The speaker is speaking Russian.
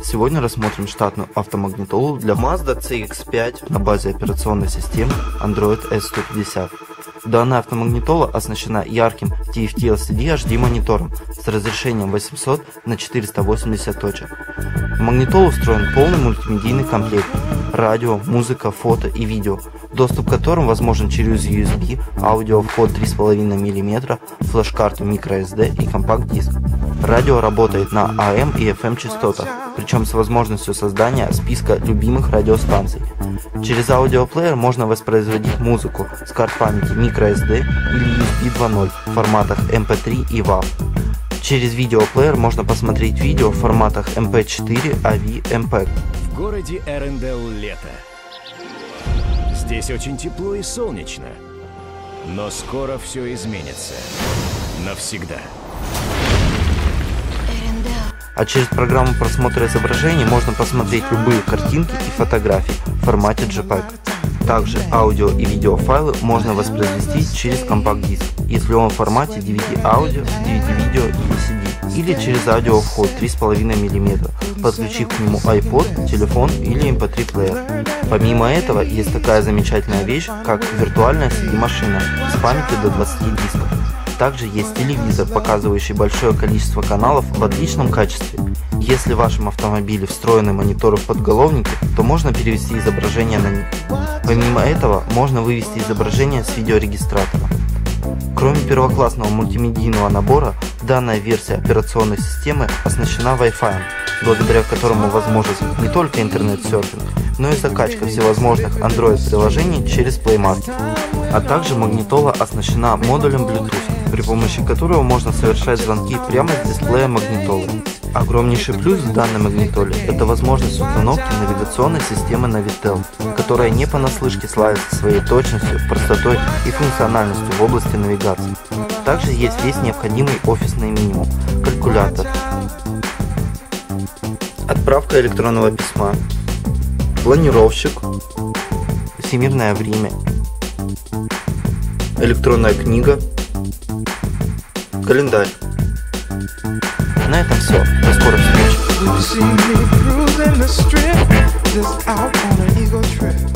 Сегодня рассмотрим штатную автомагнитолу для Mazda CX-5 на базе операционной системы Android S150. Данная автомагнитола оснащена ярким TFT LCD HD монитором с разрешением 800 на 480 точек. В магнитолу встроен полный мультимедийный комплект: радио, музыка, фото и видео, доступ к которым возможен через USB, аудиовход 3,5 мм, флеш-карту microSD и компакт-диск. Радио работает на AM и FM частотах, причем с возможностью создания списка любимых радиостанций. Через аудиоплеер можно воспроизводить музыку с карт памяти microSD или USB 2.0 в форматах MP3 и WAV. Через видеоплеер можно посмотреть видео в форматах MP4, AV, MPEG. В городе Эрендел лето. Здесь очень тепло и солнечно. Но скоро все изменится. Навсегда. А через программу просмотра изображений можно посмотреть любые картинки и фотографии в формате JPEG. Также аудио и видеофайлы можно воспроизвести через компакт-диск, если он в формате DVD-аудио, DVD-видео или CD, или через аудиовход 3,5 мм, подключив к нему iPod, телефон или MP3-плеер. Помимо этого, есть такая замечательная вещь, как виртуальная CD-машина с памятью до 20 дисков. Также есть телевизор, показывающий большое количество каналов в отличном качестве. Если в вашем автомобиле встроены мониторы в подголовнике, то можно перевести изображение на них. Помимо этого, можно вывести изображение с видеорегистратора. Кроме первоклассного мультимедийного набора, данная версия операционной системы оснащена Wi-Fi, благодаря которому возможен не только интернет-серфинг, но и закачка всевозможных Android-приложений через Play Market. А также магнитола оснащена модулем Bluetooth, при помощи которого можно совершать звонки прямо с дисплея магнитолы. Огромнейший плюс в данной магнитоле – это возможность установки навигационной системы Navitel, которая не понаслышке славится своей точностью, простотой и функциональностью в области навигации. Также есть весь необходимый офисный минимум – калькулятор, отправка электронного письма, планировщик, всемирное время, электронная книга, календарь. На этом все. До скорых встреч.